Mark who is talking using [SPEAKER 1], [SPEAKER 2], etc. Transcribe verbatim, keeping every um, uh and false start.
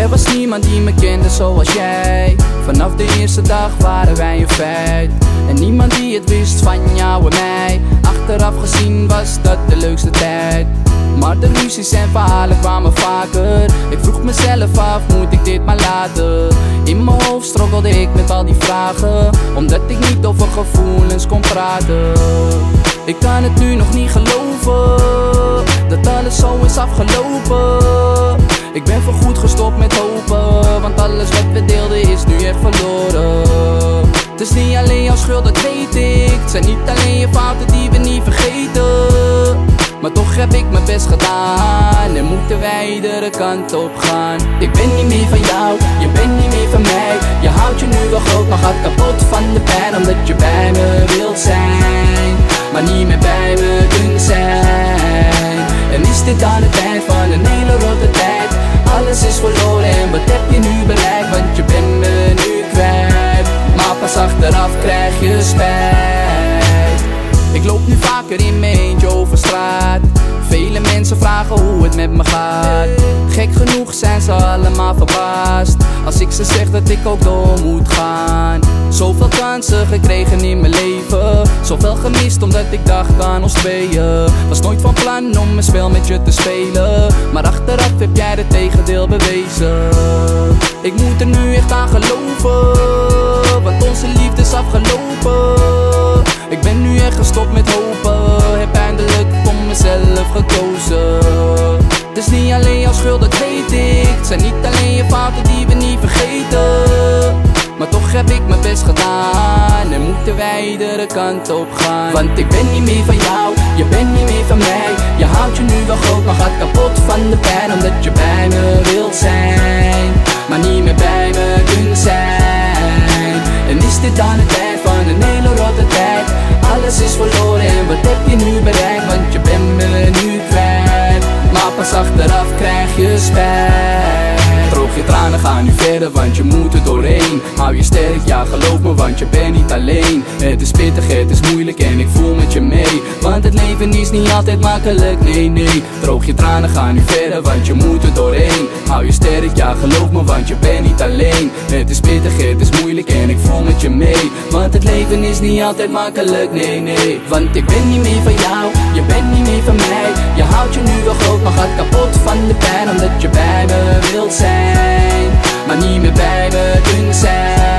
[SPEAKER 1] Er was niemand die me kende zoals jij. Vanaf de eerste dag waren wij een feit. En niemand die het wist van jou en mij. Achteraf gezien was dat de leukste tijd. Maar de ruzies en verhalen kwamen vaker. Ik vroeg mezelf af, moet ik dit maar laten? In mijn hoofd struggelde ik met al die vragen, omdat ik niet over gevoelens kon praten. Ik kan het nu nog niet geloven, dat alles zo is afgelopen. Ik ben voorgoed gestopt met hopen, want alles wat we deelden is nu echt verloren. Het is niet alleen jouw schuld, dat weet ik. Het zijn niet alleen je fouten die we niet vergeten. Maar toch heb ik mijn best gedaan en moeten wij iedere kant op gaan. Ik ben niet meer van jou, je bent niet meer van mij. Je houdt je nu wel groot, maar gaat kapot van de pijn, omdat je bij me wilt zijn, maar niet meer bij me kunt zijn. En is dit dan het eind van een hele rotte tijd? Alles is verloren en wat heb je nu bereikt? Want je bent me nu kwijt, maar pas achteraf krijg je spijt. Ik loop nu vaker in mijn eentje over straat. Vele mensen vragen hoe het met me gaat. Gek genoeg zijn ze allemaal verbaasd als ik ze zeg dat ik ook door moet gaan. Zoveel kansen gekregen in mijn leven, zoveel gemist omdat ik dacht aan ons tweeën. Was nooit van plan om een spel met je te spelen, maar achteraf heb jij het tegendeel bewezen. Ik moet er nu echt aan geloven, want onze liefde is afgelopen. Ik ben nu echt gestopt met hopen, heb eindelijk voor mezelf gekozen. Het is niet alleen jouw schuld, dat weet ik. Het zijn niet alleen je fouten die we niet vergeten. Maar toch heb ik mijn best gedaan en moeten wij iedere kant op gaan. Want ik ben niet meer van jou, je bent niet meer van mij. Je houdt je nu wel groot, maar gaat kapot van de pijn, omdat je bij me wilt zijn, maar niet meer bij me kunt zijn. En is dit dan het eind van een hele rotte tijd? Alles is verloren en wat heb je nu bereikt? Want je bent me nu kwijt, maar pas achteraf krijg je spijt. Droog je tranen, ga nu verder, want je moet er doorheen. Hou je sterk, ja geloof me, want je bent niet alleen. Het is pittig, het is moeilijk en ik voel met je mee, want het leven is niet altijd makkelijk, nee nee. Droog je tranen, ga nu verder, want je moet er doorheen. Hou je sterk, ja geloof me, want je bent niet alleen. Het is pittig, het is moeilijk en ik voel met je mee, want het leven is niet altijd makkelijk, nee nee. Want ik ben niet meer van jou, je bent niet meer van mij. Je houdt je nu wel groot, maar gaat kapot van de pijn, omdat je bij me wilt zijn, maar niet meer bij me kunt zijn.